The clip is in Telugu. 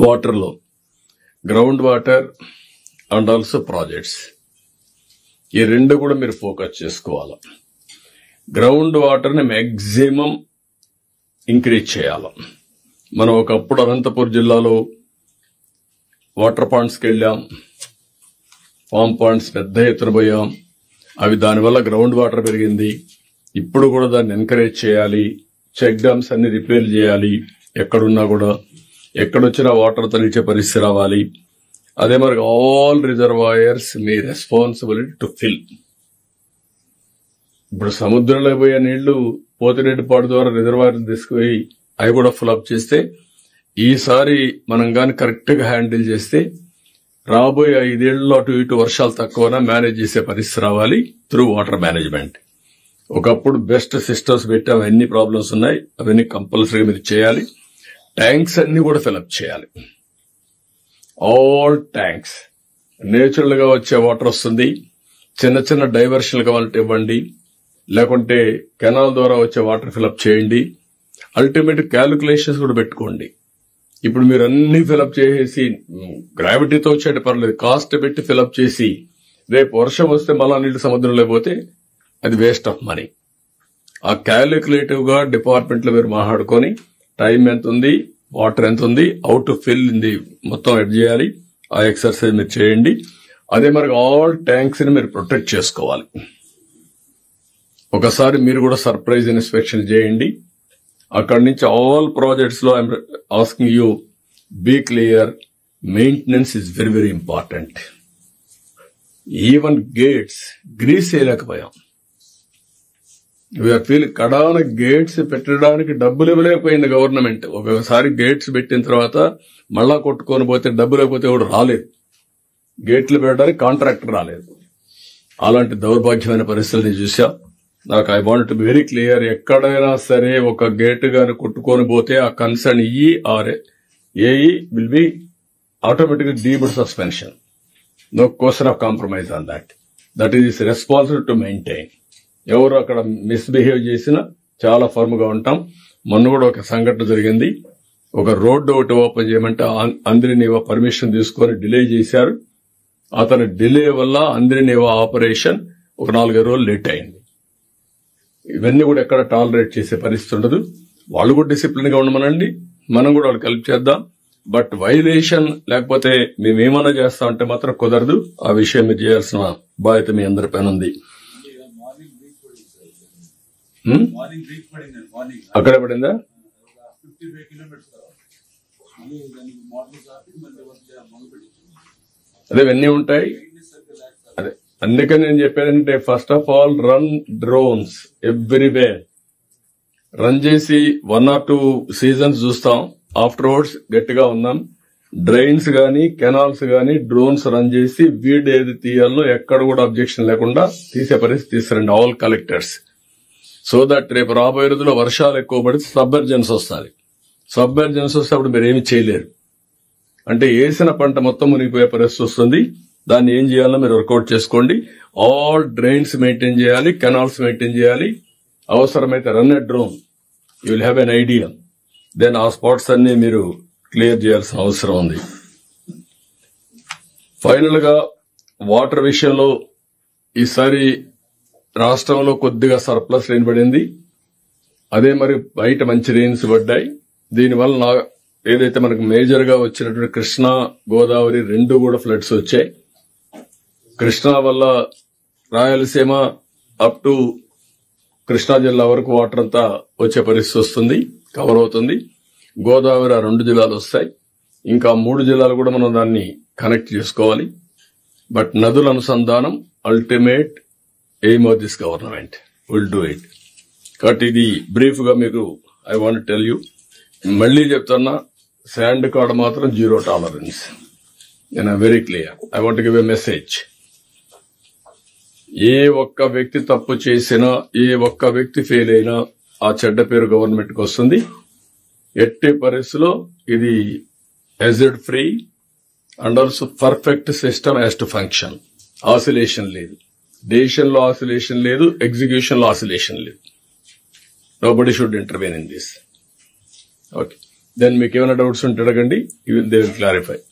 వాటర్లో ground water and also projects, ఈ రెండు కూడా మీరు ఫోకస్ చేసుకోవాలి. గ్రౌండ్ వాటర్ని మ్యాక్సిమం ఇంక్రీజ్ చేయాలి. మనం ఒకప్పుడు అనంతపురం జిల్లాలో వాటర్ పాయింట్స్కి వెళ్ళాం, ఫామ్ పాయింట్స్ పెద్ద ఎత్తున పోయాం. అవి దానివల్ల గ్రౌండ్ వాటర్ పెరిగింది. ఇప్పుడు కూడా దాన్ని ఎంకరేజ్ చేయాలి. చెక్ డ్యామ్స్ అన్ని రిపేర్ చేయాలి. ఎక్కడున్నా కూడా ఎక్కడొచ్చినా వాటర్ తనిచ్చే పరిస్థితి రావాలి. అదే మరి ఆల్ రిజర్వాయర్స్ మీ రెస్పాన్సిబిలిటీ టు ఫిల్. ఇప్పుడు సముద్రంలో పోయే నీళ్లు పోతిరెడ్డిపాడు ద్వారా రిజర్వాయర్ తీసుకుపోయి అవి కూడా ఫుల్అప్ చేస్తే, ఈసారి మనం గాని కరెక్ట్ గా హ్యాండిల్ చేస్తే రాబోయే 5 ఏళ్లలో అటు ఇటు వర్షాలు తక్కువనా మేనేజ్ చేసే పరిస్థితి రావాలి త్రూ వాటర్ మేనేజ్మెంట్. ఒకప్పుడు బెస్ట్ సిస్టమ్స్ పెట్టాం, ఎన్ని ప్రాబ్లమ్స్ ఉన్నాయి అవన్నీ కంపల్సరీగా మీరు చేయాలి. ట్యాంక్స్ అన్ని కూడా ఫిల్అప్ చేయాలి. ఆల్ ట్యాంక్స్ నేచురల్ గా వచ్చే వాటర్ వస్తుంది. చిన్న చిన్న డైవర్షన్ కావాలంటే ఇవ్వండి, లేకుంటే కెనాల్ ద్వారా వచ్చే వాటర్ ఫిల్అప్ చేయండి. అల్టిమేట్ క్యాలిక్యులేషన్స్ కూడా పెట్టుకోండి. ఇప్పుడు మీరు అన్ని ఫిల్అప్ చేసేసి గ్రావిటీతో వచ్చేటి పర్లేదు, కాస్ట్ పెట్టి ఫిల్అప్ చేసి రేపు వర్షం వస్తే మళ్ళా నీళ్లు సముద్రంలో పోతే అది వేస్ట్ ఆఫ్ మనీ. ఆ క్యాలిక్యులేటివ్ గా డిపార్ట్మెంట్ లో మీరు మాట్లాడుకొని టైం ఎంత ఉంది, వాటర్ ఎంత ఉంది, హౌ టు ఫిల్ ఇది మొత్తం ఎడ్ చేయాలి. ఆ ఎక్సర్సైజ్ మీరు చేయండి. అదే మరి ఆల్ ట్యాంక్స్ ని మీరు ప్రొటెక్ట్ చేసుకోవాలి. ఒకసారి మీరు కూడా సర్ప్రైజ్ ఇన్స్పెక్షన్ చేయండి. అక్కడి నుంచి ఆల్ ప్రాజెక్ట్స్ లో I'm asking you, be clear, maintenance is very very important. Even gates grease చేయలేకపోయాం. వీఆర్ ఫీల్ కడాన గేట్స్ పెట్టడానికి డబ్బులు ఇవ్వలేకపోయింది గవర్నమెంట్. ఒకసారి గేట్స్ పెట్టిన తర్వాత మళ్ళా కొట్టుకొని పోతే డబ్బులు లేకపోతే ఎవడు రాలేదు. గేట్లు పెట్టడానికి కాంట్రాక్టర్ రాలేదు. అలాంటి దౌర్భాగ్యమైన పరిస్థితుల్ని చూసా. నాకు I want to be very clear, ఎక్కడైనా సరే ఒక గేట్ గాని కొట్టుకొని పోతే ఆ కన్సర్న్ ఏఈ విల్ బి ఆటోమేటిక్గా deemed suspension. No question of compromise on that. That is responsible to maintain. ఎవరు అక్కడ మిస్బిహేవ్ చేసినా చాలా ఫర్మ్ గా ఉంటాం. మొన్న కూడా ఒక సంఘటన జరిగింది. ఒక రోడ్డు ఒకటి ఓపెన్ చేయమంటే అంద్రినీవా పర్మిషన్ తీసుకొని డిలే చేశారు. అతని డిలే వల్ల అంద్రినీవా ఆపరేషన్ ఒక 4-5 రోజులు లేట్ అయింది. ఇవన్నీ కూడా ఎక్కడ టాలరేట్ చేసే పరిస్థితి ఉండదు. వాళ్ళు కూడా డిసిప్లిన్ గా ఉండమనండి, మనం కూడా వాళ్ళకి హెల్ప్ చేద్దాం. బట్ వైలేషన్ లేకపోతే మేమేమన్నా చేస్తామంటే మాత్రం కుదరదు. ఆ విషయం మీరు చేయాల్సిన బాధ్యత మీ అందరి పైన ఉంది. అక్కడే పడిందా? అదే ఇవన్నీ ఉంటాయి. అదే అందుకని నేను చెప్పానంటే first of all run drones everywhere. Run చేసి 1 or 2 సీజన్స్ చూస్తాం. ఆఫ్టర్వర్డ్స్ గట్టిగా ఉన్నాం. డ్రైన్స్ గానీ కెనాల్స్ గానీ డ్రోన్స్ రన్ చేసి వీడ్ ఏది తీయాలో ఎక్కడ కూడా అబ్జెక్షన్ లేకుండా తీసే పరిస్థితి తీసుకురండి ఆల్ కలెక్టర్స్. సో దట్ రేపు రాబోయే రోజుల్లో వర్షాలు ఎక్కువ పడితే సబ్మెర్జెన్స్ వస్తుంది. సబ్మెర్జెన్స్ వస్తే అప్పుడు మీరు ఏమి చేయలేరు. అంటే వేసిన పంట మొత్తం మునిగిపోయే పరిస్థితి వస్తుంది. దాన్ని ఏం చేయాలో మీరు వర్కౌట్ చేసుకోండి. ఆల్ డ్రైన్స్ మెయింటైన్ చేయాలి, కెనాల్స్ మెయింటైన్ చేయాలి. అవసరమైతే run a drone, you will have an idea. Then ఆ స్పాట్స్ అన్ని మీరు క్లియర్ చేయాల్సిన అవసరం ఉంది. ఫైనల్ గా వాటర్ విషయంలో ఈసారి రాష్ట్రంలో కొద్దిగా సర్ప్లస్ రెయిన్ పడింది. అదే మరి బయట మంచి రెయిన్స్ పడ్డాయి. దీనివల్ల ఏదైతే మనకు మేజర్ గా వచ్చినటువంటి కృష్ణా గోదావరి రెండు కూడా ఫ్లడ్స్ వచ్చాయి. కృష్ణా వల్ల రాయలసీమ అప్ టు కృష్ణా జిల్లా వరకు వాటర్ అంతా వచ్చే పరిస్థితి వస్తుంది, కవర్ అవుతుంది. గోదావరి 2 జిల్లాలు వస్తాయి. ఇంకా 3 జిల్లాలు కూడా మనం దాన్ని కనెక్ట్ చేసుకోవాలి. బట్ నదుల అనుసంధానం ultimate aim of this government, will do it. కాబట్టి ఇది బ్రీఫ్ గా మీకు ఐ వాంట్ టెల్ యూ. మళ్లీ చెప్తున్నా, శాండ్ కాడ మాత్రం 0 టాలరెన్స్. నేను very clear. I want give a message. ఏ ఒక్క వ్యక్తి తప్పు చేసినా, ఏ ఒక్క వ్యక్తి ఫెయిల్ అయినా ఆ చెడ్డ పేరు గవర్నమెంట్ కి వస్తుంది. ఎట్టి పరిస్థితిలో ఇది hazard free and also perfect system has to function. Oscillation లేదు, డెసిషన్ లో ఆసిలేషన్ లేదు, ఎగ్జిక్యూషన్ లో ఆసిలేషన్ లేదు. Nobody should intervene in this. Okay. Then మీకు ఏమైనా డౌట్స్ ఉంటే అడగండి, దే విల్ క్లారిఫై.